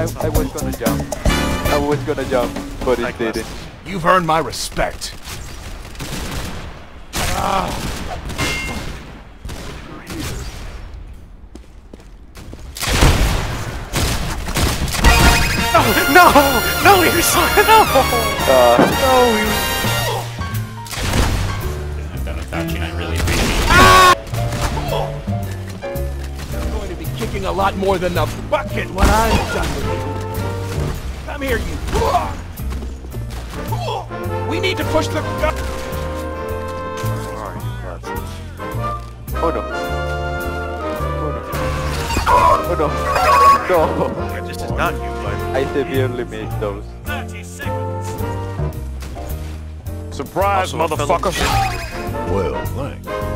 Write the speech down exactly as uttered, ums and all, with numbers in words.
I was gonna jump. I was gonna jump, but it didn't. You've earned my respect. Ah. No! No! No! You're so no! Uh, no! You... I'm done without you. I really appreciate it. Ah! I'm going to be kicking a lot more than the bucket when I'm done with you. Come here, you. We need to push the. Oh no. Oh no. Oh no. No. This is not you, but I severely missed those. thirty seconds. Surprise, also motherfucker. a Well, thanks.